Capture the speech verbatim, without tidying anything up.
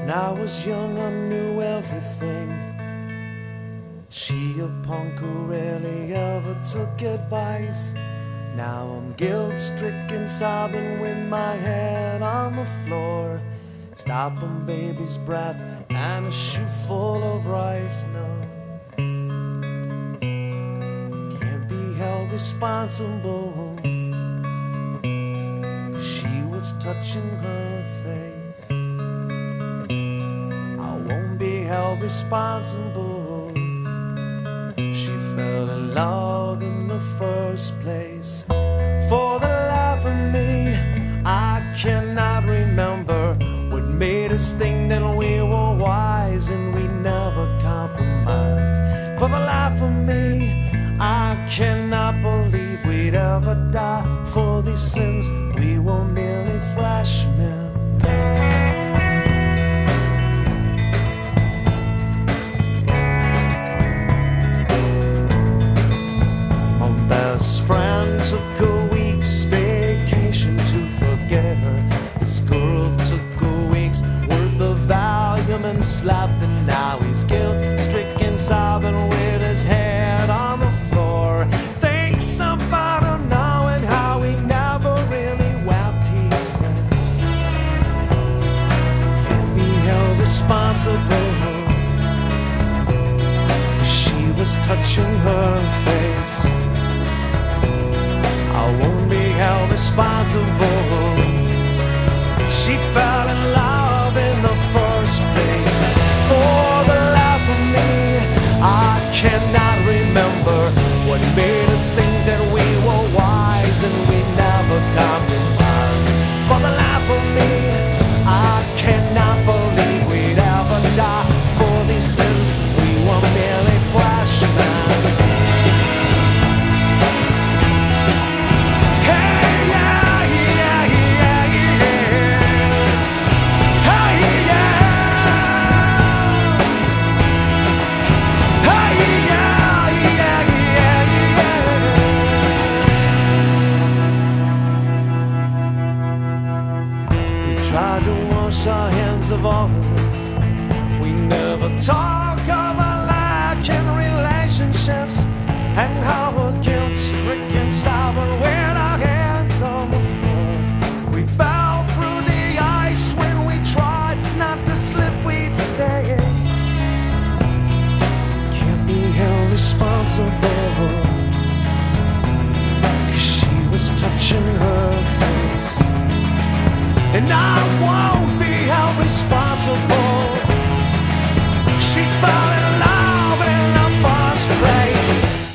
When I was young, I knew everything. She, a punk who rarely ever took advice. Now I'm guilt-stricken, sobbing with my head on the floor, stopping baby's breath and a shoe full of rice. No, can't be held responsible, 'cause she was touching her face. I won't be held responsible. She fell in love in the first place. For the life of me, I cannot remember what made us think that we were wise and we never compromised. For the life of me, I cannot believe we'd ever die for these sins. We were merely freshmen. Friend took a week's vacation to forget her. This girl took a week's worth of Valium and slapped him. Now he's guilt-stricken, sobbing with his head on the floor. Thanks about her knowing how he never really wept, he said. Can't be held responsible, 'cause she was touching her face. I won't be held responsible. She fell in love in the first place. For the life of me, I cannot remember what made us think that we were wise and we never compromised. For the life of me, I cannot believe we'd ever die for these sins. We were merely freshmen. Tried to wash our hands of all of this. We never talk of our lack in relationships and how we're guilt-stricken, sobbing.